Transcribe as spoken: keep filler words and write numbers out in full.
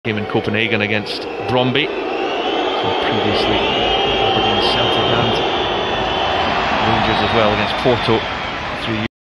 Game in Copenhagen against Brøndby, so previously Aberdeen, Celtic and Rangers as well against Porto. Three